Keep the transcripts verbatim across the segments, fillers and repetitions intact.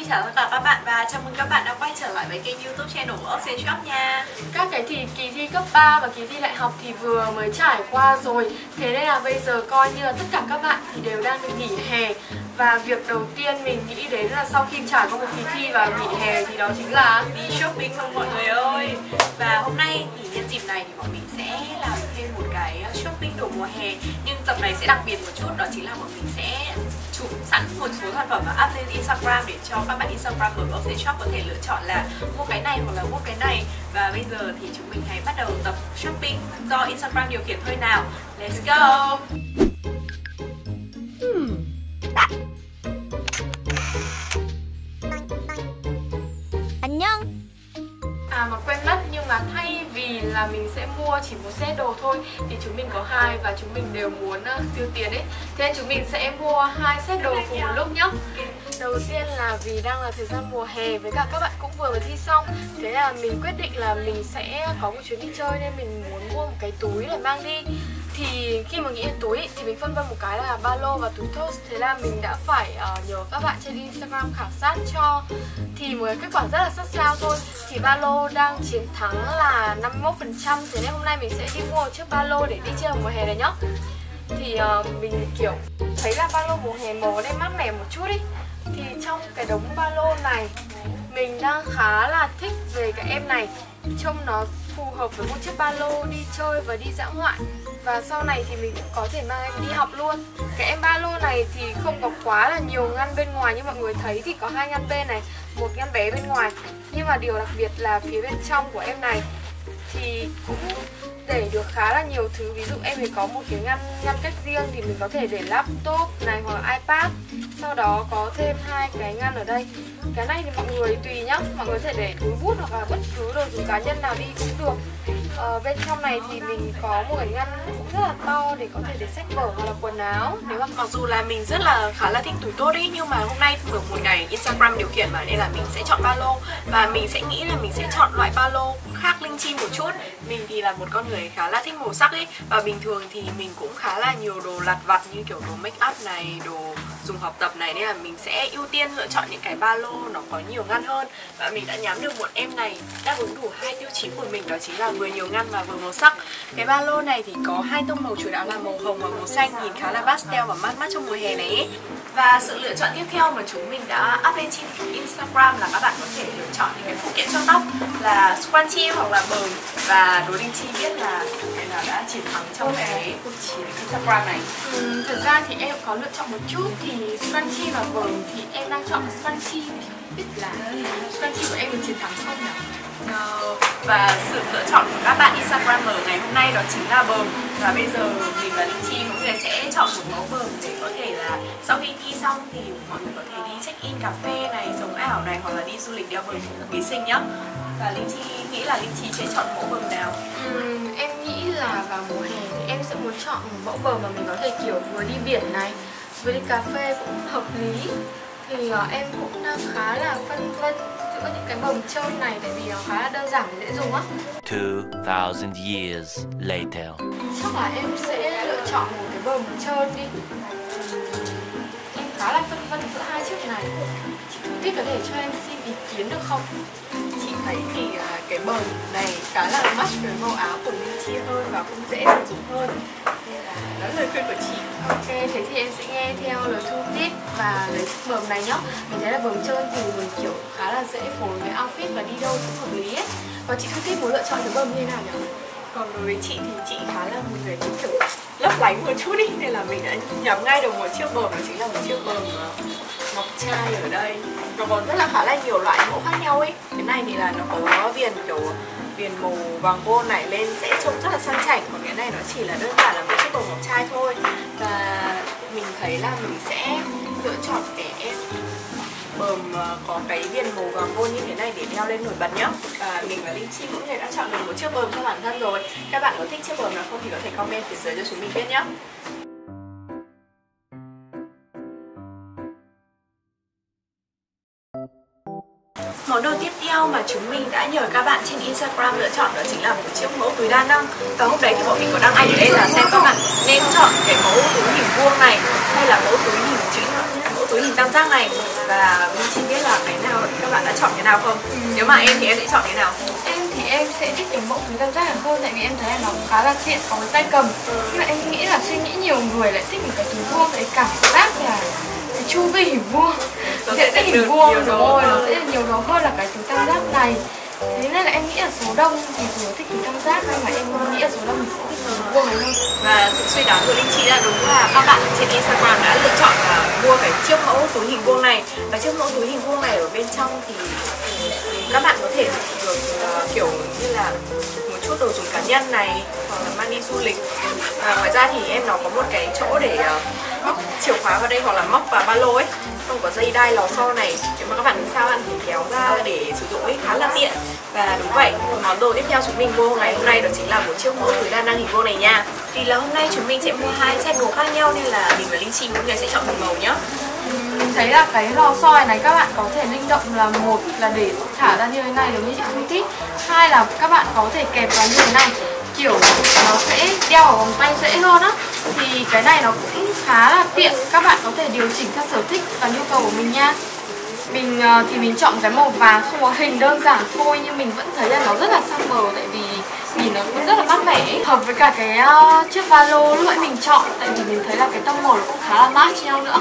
chào tất cả các bạn và chào mừng các bạn đã quay trở lại với kênh YouTube channel của Oxy Shop nha. Các cái thì kỳ thi cấp ba và kỳ thi đại học thì vừa mới trải qua rồi. Thế nên là bây giờ coi như là tất cả các bạn thì đều đang được nghỉ hè. Và việc đầu tiên mình nghĩ đến là sau khi trải qua một kỳ thi và nghỉ hè thì đó chính là đi shopping không mọi người ơi. Và hôm nay thì nhân dịp này thì bọn mình sẽ làm thêm một cái shopping đồ mùa hè. Nhưng tập này sẽ đặc biệt một chút, đó chính là bọn mình sẽ chụp sẵn một số sản phẩm và up lên Instagram để cho các bạn Instagram ở Oxy Shop có thể lựa chọn là mua cái này hoặc là mua cái này. Và bây giờ thì chúng mình hãy bắt đầu tập shopping do Instagram điều khiển thôi nào. Let's go! Hmm. Annyeong. À mà quên mất, nhưng mà thay vì là mình sẽ mua chỉ một set đồ thôi thì chúng mình có hai và chúng mình đều muốn uh, tiêu tiền ấy. Thế nên chúng mình sẽ mua hai set đồ cùng một lúc nhá. Đầu tiên là vì đang là thời gian mùa hè với cả các bạn cũng vừa mới thi xong. Thế là mình quyết định là mình sẽ có một chuyến đi chơi nên mình muốn mua một cái túi để mang đi. Thì khi mà nghĩ đến túi thì mình phân vân một cái là ba lô và túi toast. Thế là mình đã phải uh, nhờ các bạn trên Instagram khảo sát cho. Thì một cái kết quả rất là sát sao thôi. Thì ba lô đang chiến thắng là năm mươi mốt phần trăm. Thế nên hôm nay mình sẽ đi mua một chiếc ba lô để đi chơi mùa hè này nhá. Thì uh, mình kiểu thấy là ba lô mùa hè màu đây mát mẻ một chút ý. Thì trong cái đống ba lô này mình đang khá là thích về cái em này. Trông nó phù hợp với một chiếc ba lô đi chơi và đi dã ngoại. Và sau này thì mình cũng có thể mang em đi học luôn. Cái em ba lô này thì không có quá là nhiều ngăn bên ngoài như mọi người thấy, thì có hai ngăn bên này, một ngăn bé bên ngoài. Nhưng mà điều đặc biệt là phía bên trong của em này thì cũng để được khá là nhiều thứ. Ví dụ em thì có một cái ngăn ngăn cách riêng thì mình có thể để laptop này hoặc là iPad. Sau đó có thêm hai cái ngăn ở đây. Cái này thì mọi người tùy nhá, mọi người có thể để túi bút hoặc là bất cứ đồ dùng cá nhân nào đi cũng được. Ờ, bên trong này thì mình có một cái ngăn cũng rất là to để có thể để sách vở hoặc là quần áo. Nếu mà mặc dù là mình rất là khá là thích túi tốt ý, nhưng mà hôm nay được một ngày Instagram điều khiển mà, nên là mình sẽ chọn ba lô. Và mình sẽ nghĩ là mình sẽ chọn loại ba lô khác linh chi một chút. Mình thì là một con người khá là thích màu sắc ấy. Và bình thường thì mình cũng khá là nhiều đồ lặt vặt như kiểu đồ make up này, đồ dùng học tập này, nên là mình sẽ ưu tiên lựa chọn những cái ba lô nó có nhiều ngăn hơn. Và mình đã nhắm được một em này đáp ứng đủ hai tiêu chí của mình, đó chính là vừa nhiều ngăn và vừa màu sắc. Cái ba lô này thì có hai tông màu chủ đạo là màu hồng và màu xanh, nhìn khá là pastel và mát mắt trong mùa hè này ấy. Và sự lựa chọn tiếp theo mà chúng mình đã up lên trên Instagram là các bạn có thể lựa chọn những cái phụ kiện cho tóc là scrunchie hoặc là bờm. Và đố Linh Chi biết là cái nào đã chiến thắng trong cái cuộc chiến Instagram này. Ừ, thực ra thì em có lựa chọn một chút. Thì scrunchie và bờm thì em đang chọn scrunchie. Biết là scrunchie của em được chiến thắng không nhỉ? Và sự lựa chọn của các bạn Instagramer ngày hôm nay đó chính là bờm. Và bây giờ mình và Linh Chi mỗi người sẽ chọn một mẫu bờm để có thể là sau khi thi xong thì mọi người có thể đi check in cà phê này, sống ảo này, hoặc là đi du lịch đeo bờm cực kỳ xinh nhá. Và Linh Chi nghĩ là Linh Chi sẽ chọn mẫu bờm nào? Ừ, em nghĩ là vào mùa hè thì em sẽ muốn chọn một mẫu bờm mà mình có thể kiểu vừa đi biển này, vừa đi cà phê cũng hợp lý. Thì uh, em cũng đang khá là phân vân giữa những cái bờm trơn này, tại vì nó khá là đơn giản và dễ dùng á. two thousand years later. Chắc là em sẽ lựa chọn một cái bờm trơn đi. Em khá là phân vân giữa hai chiếc này. Chị Thu Tiết có thể cho em xin ý kiến được không? Chị thấy thì uh, cái bờm này khá là match với màu áo của Linh Chi hơn và cũng dễ sử dụng hơn. Nên là đó là lời khuyên của chị. Ok, thế thì em sẽ nghe theo lời Thu Tiết và lấy chiếc bờm này nhá. Mình thấy là bờm trơn thì mình kiểu khá là dễ phối với outfit và đi đâu cũng hợp lý ấy. Và chị Thu Tiết muốn lựa chọn cái bờm như thế nào nhỉ? Còn đối với chị thì chị khá là một người thích kiểu lấp lánh một chút ý, nên là mình đã nhắm ngay được một chiếc bờm, đó chính là một chiếc bờm ngọc trai ở đây. Nó còn rất là khá là nhiều loại mẫu khác nhau ấy. Cái này thì là nó có viền kiểu viền màu vàng gold này lên sẽ trông rất là sang chảnh, còn cái này nó chỉ là đơn giản là một chiếc bờm ngọc trai thôi. Và mình thấy là mình sẽ lựa chọn cái bờm có cái viền màu vàng gold như thế này để đeo lên nổi bật nhá. Và mình và Linh Chi cũng thể đã chọn được một chiếc bờm cho bản thân rồi. Các bạn có thích chiếc bờm nào không thì có thể comment phía dưới cho chúng mình biết nhé. Món đồ tiếp theo mà chúng mình đã nhờ các bạn trên Instagram lựa chọn đó chính là một chiếc mẫu túi đa năng. Và hôm đấy thì bọn mình có đăng ảnh ở đây là xem các bạn nên chọn cái mẫu túi hình vuông này hay là mẫu túi hình chữ mẫu túi túi hình tam giác này. Và mình chỉ biết là cái nào các bạn đã chọn cái nào không? Ừ. Nếu mà em thì em sẽ chọn cái nào? Em thì em sẽ thích cái mẫu túi tam giác hơn, tại vì em thấy là nó khá là tiện, có cái tay cầm. Ừ. Nhưng mà em nghĩ là suy nghĩ nhiều người lại thích một cái túi vuông, cái cảm giác là cái chu vi hình vuông, diện tích hình vuông, đúng rồi, nó sẽ nhiều đồ hơn là cái túi tam giác này. Thế nên là em nghĩ là số đông thì thường thích túi tam giác, nhưng mà em nghĩ là số đông thì sẽ thích túi vuông này hơn. Và sự suy đoán của Linh Chi là đúng là các bạn trên Instagram đã lựa chọn là mua cái chiếc mẫu túi hình vuông này. Và chiếc mẫu túi hình vuông này ở bên trong thì các bạn có thể được uh, kiểu như là một chút đồ dùng cá nhân này, hoặc là mang đi du lịch. Và ngoài ra thì em nó có một cái chỗ để uh, móc chìa khóa vào đây, hoặc là móc vào ba lô ấy. Không có dây đai lò xo này, nếu mà các bạn sao bạn thì kéo ra để sử dụng ấy, khá là tiện. Và đúng vậy, món đồ tiếp theo chúng mình mua ngày hôm nay đó chính là một chiếc mẫu túi đa năng hình vuông này nha. Vì là hôm nay chúng mình sẽ mua hai set màu khác nhau nên là mình và Linh Chi mỗi người sẽ chọn một màu nhá. Mình thấy là cái lò xo này các bạn có thể linh động, là một là để thả ra như thế này giống như chị Phương thích, hai là các bạn có thể kẹp vào như thế này, kiểu nó sẽ đeo vào vòng tay dễ hơn á. Thì cái này nó cũng khá là tiện, các bạn có thể điều chỉnh theo sở thích và nhu cầu của mình nha. Mình thì mình chọn cái màu vàng, không có hình, đơn giản thôi, nhưng mình vẫn thấy là nó rất là summer, tại vì nhìn nó cũng rất là mát mẻ, hợp với cả cái uh, chiếc ba lô lúc nãy mình chọn, tại vì mình thấy là cái tông màu nó cũng khá là match nhau nữa.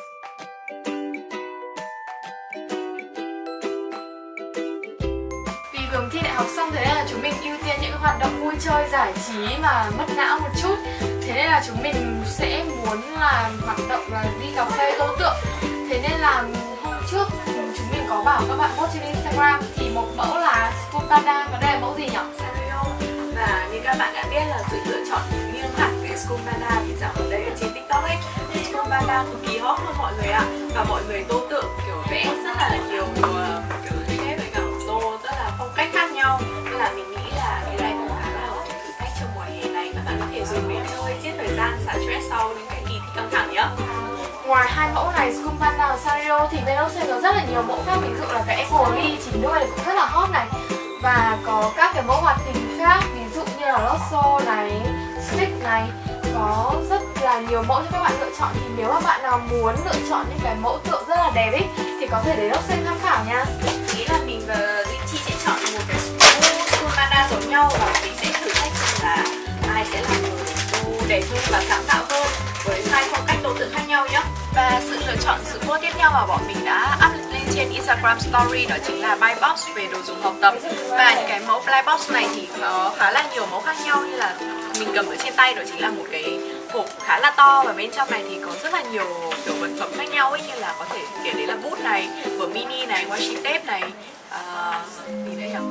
Vì vừa thi đại học xong, thế nên là chúng mình ưu tiên những hoạt động vui chơi giải trí mà mất não một chút. Thế nên là chúng mình sẽ muốn là hoạt động là đi cà phê tô tượng. Thế nên là hôm trước chúng mình có bảo các bạn post trên Instagram thì một mẫu là School Panda, và đây là mẫu gì nhỉ? Sanrio. Và như các bạn đã biết là sự lựa chọn nghiêng hẳn về School Panda thì dạo ở đây ở trên TikTok ấy, thì School Panda cực kỳ hot luôn mọi người ạ. Và mọi người tô tượng kiểu vẽ rất là nhiều kiểu shape với cả tô rất là phong cách khác nhau. Nên là mình nghĩ là cái này cũng khá là một cái thử thách trong mùa hè này, các bạn có thể dùng để chơi giết thời gian, xả stress sau những cái kỳ thi căng thẳng nhá. Ngoài hai mẫu này, School Panda và Sanrio, thì bên Ocean có rất là nhiều mẫu khác, ví dụ là cái hồ ly chỉ đôi này cũng rất là hot này, và có các cái mẫu hoạt hình khác, ví dụ như là Rosso này, Stick này, có rất là nhiều mẫu cho các bạn lựa chọn. Thì nếu mà bạn nào muốn lựa chọn những cái mẫu tượng rất là đẹp ấy thì có thể đến Ocean tham khảo nha. Nghĩ là mình và Linh Chi sẽ chọn một cái School Panda giống nhau, và mình sẽ thử thách xem là ai sẽ làm người tô đẹp hơn và sáng tạo hơn với hai phong cách tô tượng khác nhau nhé. Và sự lựa chọn sự mua tiếp theo mà bọn mình đã up lên trên Instagram Story đó chính là buy box về đồ dùng học tập. Và những cái mẫu buy box này thì có khá là nhiều mẫu khác nhau, như là mình cầm ở trên tay đó chính là một cái hộp khá là to, và bên trong này thì có rất là nhiều kiểu vật phẩm khác nhau ấy, như là có thể kể đến là bút này, vở mini này, washi tape này, uh, gì đây nhỉ?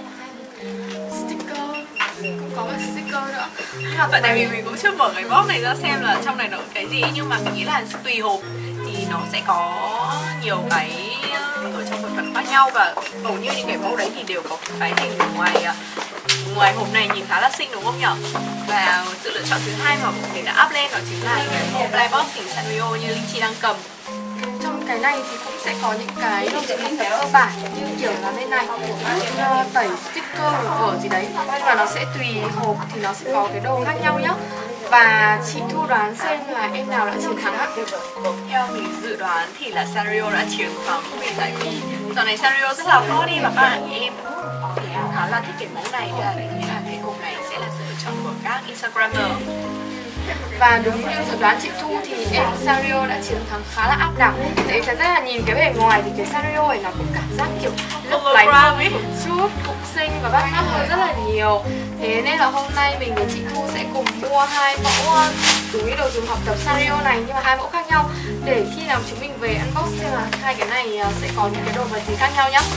Sticker, cũng có cái sticker nữa. Vậy tại vì mình cũng chưa mở cái box này ra xem là trong này nó cái gì, nhưng mà mình nghĩ là tùy hộp thì nó sẽ có nhiều cái ở trong vật phẩm khác nhau, và hầu như những cái mẫu đấy thì đều có cái hình ngoài ngoài hộp này nhìn khá là xinh đúng không nhỉ? Và sự lựa chọn thứ hai mà mình đã up lên đó chính là cái hộp Fly Box hình Sanrio như Linh Chi đang cầm. Trong cái này thì cũng sẽ có những cái đồ dùng học tập cơ bản như kiểu là bên này tẩy sticker hoặc vở gì đấy, nhưng mà nó sẽ tùy hộp thì nó sẽ có cái đồ khác nhau nhá. Và chị Thu đoán xem là em nào đã chiến thắng ạ? Theo mình dự đoán thì là Sanrio đã chiến thắng, vì tại vì dạo này Sanrio rất là hot đi, và các bạn em thì em khá là thích cái mẫu này, nên là mình nghĩ là cái hộp này sẽ là sự lựa chọn của các Instagrammer. Và đúng như dự đoán chị Thu thì em Sanrio đã chiến thắng khá là áp đảo. Tại vì thật ra là nhìn cái bề ngoài thì cái Sanrio này nó cũng cảm giác kiểu lấp lánh hơn một chút, cũng xinh và bắt mắt hơn rất là nhiều. Thế nên là hôm nay mình với chị Thu sẽ cùng mua hai mẫu túi đồ dùng học tập Sanrio này, nhưng mà hai mẫu khác nhau, để khi nào chúng mình về unbox xem là hai cái này sẽ có những cái đồ vật gì khác nhau nhá.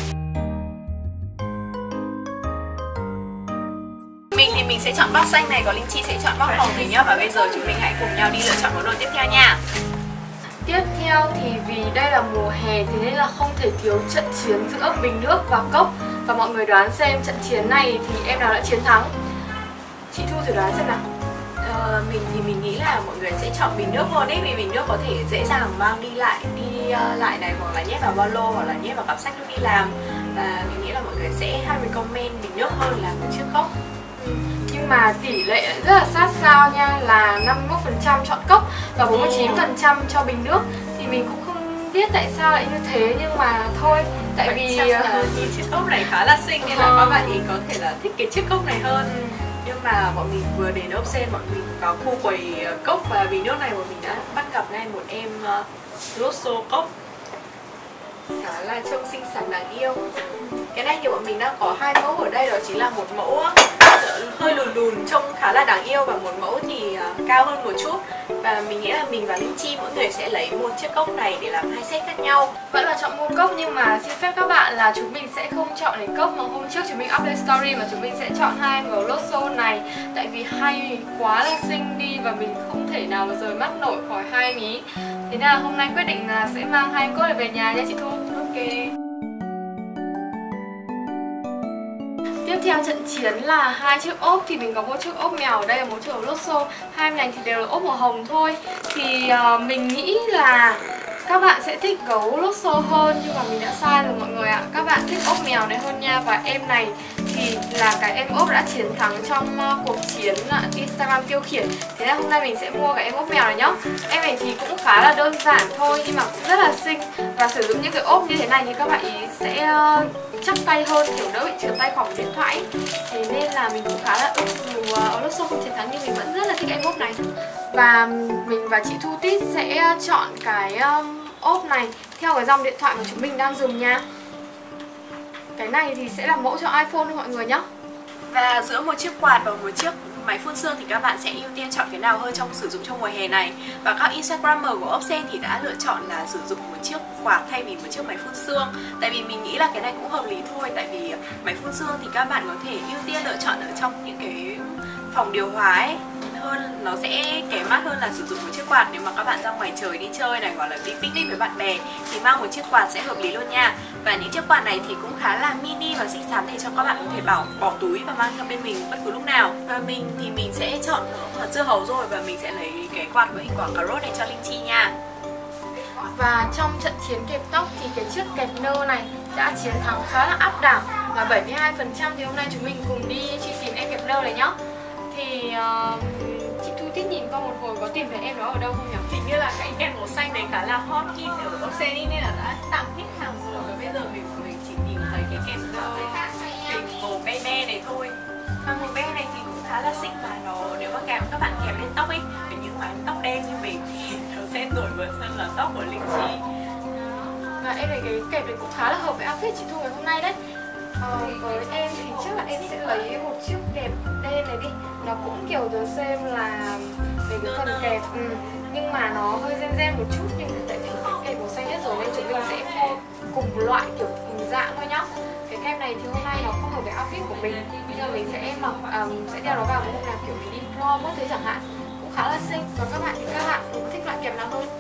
Mình thì mình sẽ chọn box xanh này, còn Linh Chi sẽ chọn box hồng này nhá. Và bây giờ chúng mình hãy cùng nhau đi lựa chọn món đồ tiếp theo nha. Tiếp theo thì vì đây là mùa hè, thế nên là không thể thiếu trận chiến giữa bình nước và cốc. Và mọi người đoán xem trận chiến này thì em nào đã chiến thắng? Chị Thu thử đoán xem nào. Ờ, mình thì mình nghĩ là mọi người sẽ chọn bình nước hơn ấy, vì bình nước có thể dễ dàng mang đi lại đi uh, lại này, hoặc là nhét vào ba lô, hoặc là nhét vào cặp sách lúc đi làm. Và mình nghĩ là mọi người sẽ hay recommend bình nước hơn là một chiếc cốc. Nhưng mà tỷ lệ lại rất là sát sao nha, là năm mươi mốt phần trăm chọn cốc và bốn mươi chín phần trăm cho bình nước. Thì mình cũng không không biết tại sao lại như thế, nhưng mà thôi, tại Vậy vì chắc là nhìn chiếc cốc này khá là xinh nên là Ờ. các bạn ý có thể là thích cái chiếc cốc này hơn. Ừ. Nhưng mà bọn mình vừa đến ốp sen, bọn mình vào khu quầy cốc và vì nước này bọn mình đã bắt gặp ngay một em uh, Rosso cốc khá là trông xinh xắn đáng yêu. Cái này thì bọn mình đang có hai mẫu ở đây, đó chính là một mẫu hơi lùn lùn trông khá là đáng yêu và một mẫu thì uh, cao hơn một chút. Và mình nghĩ là mình và Linh Chi mỗi người sẽ lấy một chiếc cốc này để làm hai set khác nhau. Vẫn là chọn mua cốc, nhưng mà xin phép các bạn là chúng mình sẽ không chọn lấy cốc mà hôm trước chúng mình update story, mà chúng mình sẽ chọn hai màu Rosso này. Tại vì hai quá là xinh đi và mình không thể nào mà rời mắt nổi khỏi hai mí. Thế nên là hôm nay quyết định là sẽ mang hai cốc này về nhà nha chị Thu. Ok. Tiếp theo trận chiến là hai chiếc ốp, thì mình có một chiếc ốp mèo ở đây là một chiếc ốp Rosso. Hai này thì đều là ốp màu hồng thôi. Thì uh, mình nghĩ là các bạn sẽ thích gấu Rosso hơn, nhưng mà mình đã sai rồi mọi người ạ. Các bạn thích ốp mèo này hơn nha. Và em này thì là cái em ốp đã chiến thắng trong uh, cuộc chiến uh, Instagram tiêu khiển. Thế nên hôm nay mình sẽ mua cái em ốp mèo này nhá. Em này thì cũng khá là đơn giản thôi, nhưng mà cũng rất là xinh. Và sử dụng những cái ốp như thế này thì các bạn ý sẽ uh, chắc tay hơn, kiểu đỡ bị trượt tay khỏi điện thoại. Thế nên là mình cũng khá là ưng, dù uh, Rosso không chiến thắng nhưng mình vẫn rất là thích em ốp này. Và mình và chị Thu Tít sẽ chọn cái um, ốp này theo cái dòng điện thoại mà chúng mình đang dùng nha. Cái này thì sẽ là mẫu cho iPhone thôi mọi người nhé. Và giữa một chiếc quạt và một chiếc máy phun sương thì các bạn sẽ ưu tiên chọn cái nào hơn trong sử dụng trong mùa hè này. Và các Instagrammer của Opsen thì đã lựa chọn là sử dụng một chiếc quạt thay vì một chiếc máy phun sương. Tại vì mình nghĩ là cái này cũng hợp lý thôi. Tại vì máy phun sương thì các bạn có thể ưu tiên lựa chọn ở trong những cái phòng điều hòa ấy hơn, nó sẽ kém mát hơn là sử dụng một chiếc quạt. Nếu mà các bạn ra ngoài trời đi chơi này, hoặc là đi picnic với bạn bè thì mang một chiếc quạt sẽ hợp lý luôn nha. Và những chiếc quạt này thì cũng khá là mini và xinh xắn để cho các bạn có thể bảo bỏ túi và mang theo bên mình bất cứ lúc nào. Và mình thì mình sẽ chọn hạt dưa hấu rồi, và mình sẽ lấy cái quạt với hình quả cà rốt này cho Linh Chi nha. Và trong trận chiến kẹp tóc thì cái chiếc kẹp nơ này đã chiến thắng khá là áp đảo là bảy mươi hai phần trăm. Thì hôm nay chúng mình cùng đi truy tìm em kẹp nơ này nhá. Thì uh, chị Thu Tít nhìn qua một hồi có tìm thấy em đó ở đâu không nhỉ? Hình như là cái kem màu xanh này khá là hot hit ở Opsen nên là đã tặng hết hàng rồi. Và bây giờ mình mình chỉ tìm thấy cái kem hình màu be be này thôi. Và màu be này thì cũng khá là xinh, và nó nếu mà kèm các bạn kèm lên tóc ấy, với những mái tóc đen như mình thì nó sẽ nổi bật hơn là tóc của Linh Chi. Và em này cái kẹp này cũng khá là hợp với outfit chị Thu ngày hôm nay đấy. Ờ, với em thì chắc là em sẽ lấy một chiếc kẹp đen này đi. Nó cũng kiểu the same là về cái phần kẹp, ừ. Nhưng mà nó hơi gen gen một chút, nhưng tại vì cái kẹp màu xanh hết rồi nên chúng mình sẽ mua cùng loại kiểu cùng dạng thôi nhá. Cái kem này thì hôm nay nó không hợp với outfit của mình, bây giờ mình sẽ mặc um, sẽ đeo nó vào một hôm nào kiểu mình đi prom thế chẳng hạn, cũng khá là xinh. Và các bạn thì các bạn có thích loại kẹp nào hơn?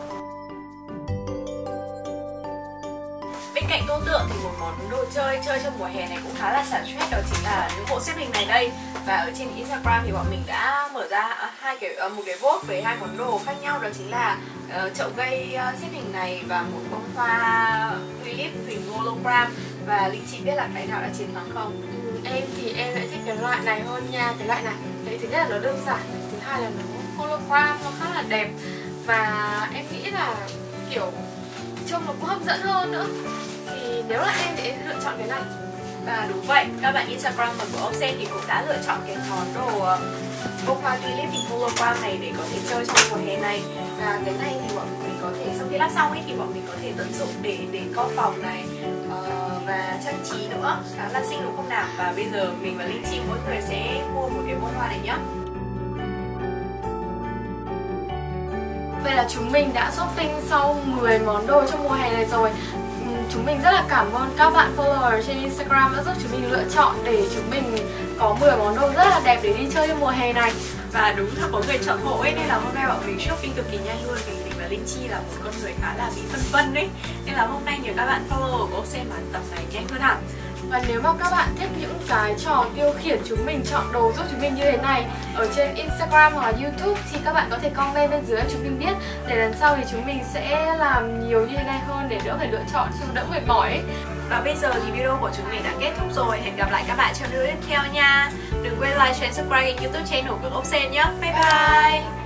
Bên cạnh tô tượng thì một món đồ chơi chơi trong mùa hè này cũng khá là xả stress, đó chính là những bộ xếp hình này đây. Và ở trên Instagram thì bọn mình đã mở ra hai cái một cái vote với hai món đồ khác nhau, đó chính là uh, chậu cây uh, xếp hình này và một bông hoa tulip hình hologram. Và Linh Chi biết là cái nào đã chiến thắng không? Ừ, em thì em lại thích cái loại này hơn nha, cái loại này. Đấy, thứ nhất là nó đơn giản, thứ hai là nó hologram, nó khá là đẹp. Và em nghĩ là kiểu trông nó cũng hấp dẫn hơn nữa. Thì nếu là em thì em lựa chọn cái này. Và đúng vậy, các bạn Instagrammer của Opsen thì cũng đã lựa chọn cái món đồ bông hoa tulip hình hologram này để có thể chơi trong mùa hè này. Và cái này thì bọn mình có thể sau khi lắp xong ấy thì bọn mình có thể tận dụng để để co phòng này uh, và trang trí nữa, khá là xinh đúng không nào? Và bây giờ mình và Linh Chi mỗi người sẽ mua một cái bông hoa này nhá. Vậy là chúng mình đã shopping sau mười món đồ trong mùa hè này rồi. Chúng mình rất là cảm ơn các bạn follower trên Instagram đã giúp chúng mình lựa chọn để chúng mình có mười món đồ rất là đẹp để đi chơi trong mùa hè này. Và đúng là có người chọn hộ ấy, nên là hôm nay bọn mình shopping cực kỳ nhanh luôn. Vì mình và Linh Chi là một con người khá là bị phân vân đấy, nên là hôm nay nhờ các bạn follower của Opsen mà tập này nhanh hơn hẳn. Và nếu mà các bạn thích những cái trò tiêu khiển chúng mình chọn đồ giúp chúng mình như thế này ở trên Instagram hoặc là YouTube thì các bạn có thể comment bên dưới cho chúng mình biết, để lần sau thì chúng mình sẽ làm nhiều như thế này hơn để đỡ phải lựa chọn cho đỡ mệt mỏi ấy. Và bây giờ thì video của chúng mình đã kết thúc rồi. Hẹn gặp lại các bạn trong video tiếp theo nha. Đừng quên like, share, subscribe kênh YouTube channel của Opsen nhé. Bye bye.